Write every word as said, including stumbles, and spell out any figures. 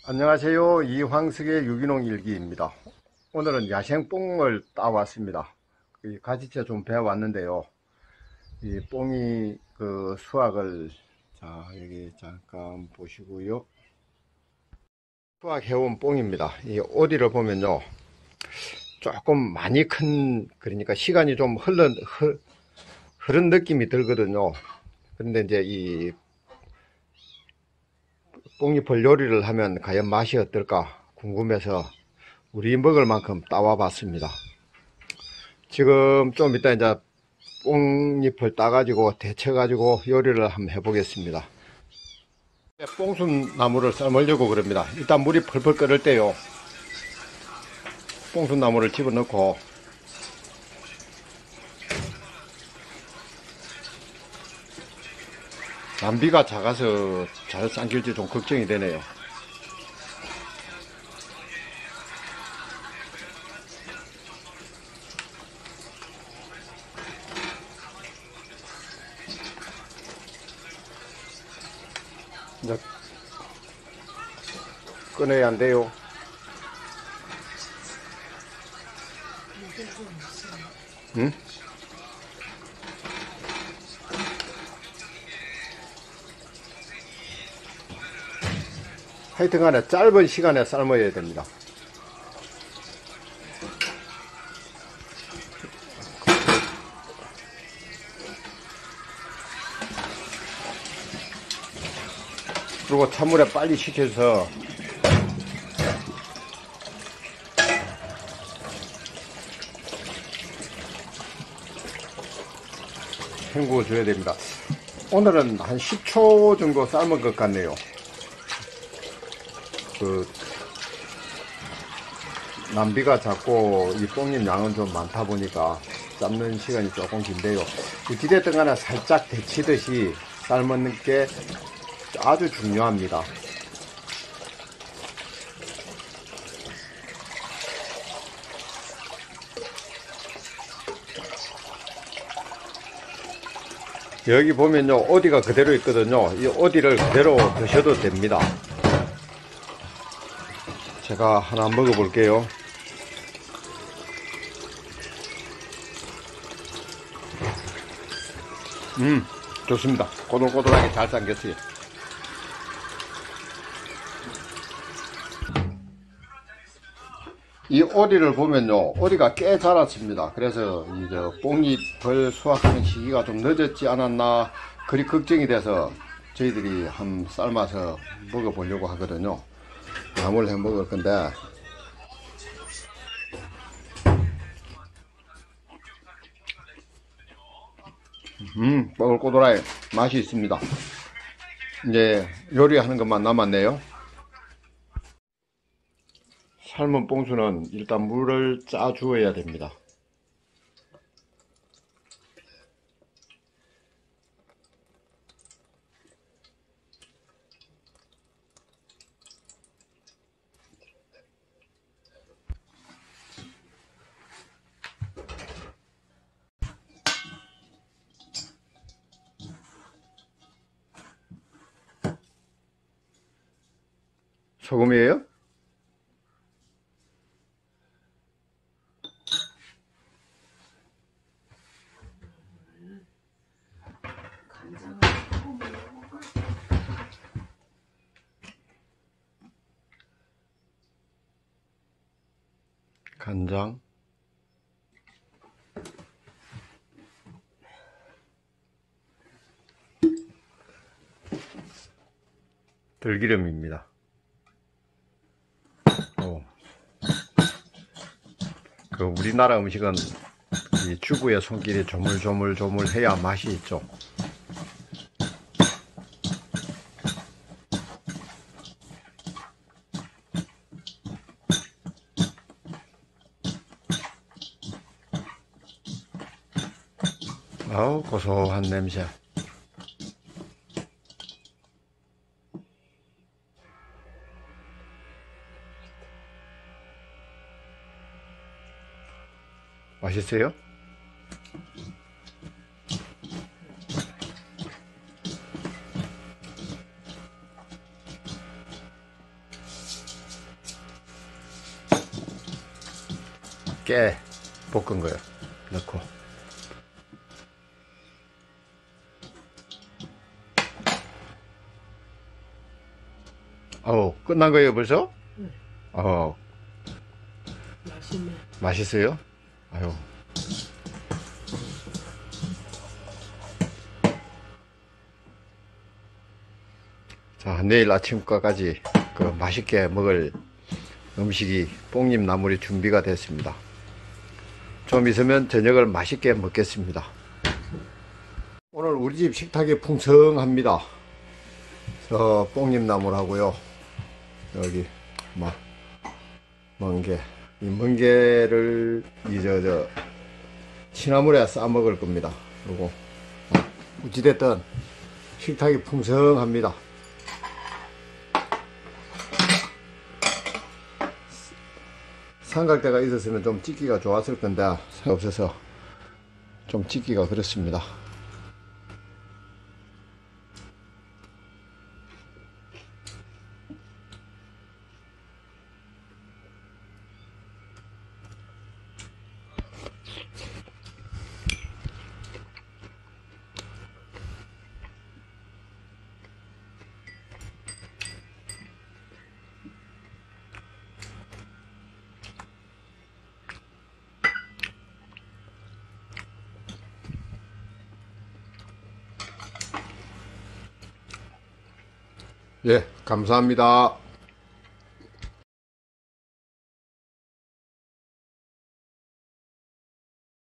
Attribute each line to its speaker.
Speaker 1: 안녕하세요. 이황석의 유기농 일기입니다. 오늘은 야생뽕을 따왔습니다. 이 가지째 좀 베어왔는데요. 이 뽕이 그 수확을, 자, 여기 잠깐 보시고요. 수확해온 뽕입니다. 이 어디를 보면요, 조금 많이 큰, 그러니까 시간이 좀 흐른, 흐, 흐른 느낌이 들거든요. 그런데 이제 이 뽕잎을 요리를 하면 과연 맛이 어떨까 궁금해서 우리 먹을 만큼 따와 봤습니다. 지금 좀 이따 이제 뽕잎을 따가지고 데쳐가지고 요리를 한번 해보겠습니다. 뽕순나무를 삶으려고 그럽니다. 일단 물이 펄펄 끓을 때요, 뽕순나무를 집어넣고 남비가 작아서 잘 삶길지 좀 걱정이 되네요. 이제 꺼내야 한대요. 응? 하여튼간에 짧은 시간에 삶아야 됩니다. 그리고 찬물에 빨리 식혀서 헹구어 줘야 됩니다. 오늘은 한 십 초 정도 삶은 것 같네요. 그 남비가 작고 이 뽕잎 양은 좀 많다 보니까 삶는 시간이 조금 긴데요. 어찌됐든 간에 살짝 데치듯이 삶는 게 아주 중요합니다. 여기 보면요, 어디가 그대로 있거든요. 이 어디를 그대로 드셔도 됩니다. 제가 하나 먹어볼게요. 음, 좋습니다. 꼬들꼬들하게 잘 삶겼어요. 이 오리를 보면요, 오리가 꽤 자랐습니다. 그래서 이제 뽕잎을 수확하는 시기가 좀 늦었지 않았나 그리 걱정이 돼서 저희들이 한 삶아서 먹어보려고 하거든요. 나물 해 먹을 건데, 음, 꼬들꼬들하게 맛이 있습니다. 이제 요리하는 것만 남았네요. 삶은 뽕수는 일단 물을 짜 주어야 됩니다. 소금이에요? 간장, 들기름입니다. 오. 그 우리나라 음식은 이 주부의 손길이 조물조물조물 해야 맛이 있죠. 아우, 고소한 냄새. 맛있어요? 깨 볶은 거요 넣고. 어우, 끝난 거예요 벌써?
Speaker 2: 네.
Speaker 1: 어,
Speaker 2: 맛있네.
Speaker 1: 맛있어요? 아유. 자, 내일 아침까지 그 맛있게 먹을 음식이 뽕잎 나물이 준비가 됐습니다. 좀 있으면 저녁을 맛있게 먹겠습니다. 오늘 우리 집 식탁이 풍성합니다. 저 뽕잎 나물하고요. 여기 뭐 멍게, 이 멍게를 이저 저 취나물에 싸 먹을 겁니다. 그리고 어찌됐든 식탁이 풍성합니다. 삼각대가 있었으면 좀 찍기가 좋았을 건데 없어서 좀 찍기가 그렇습니다. 예, 감사합니다.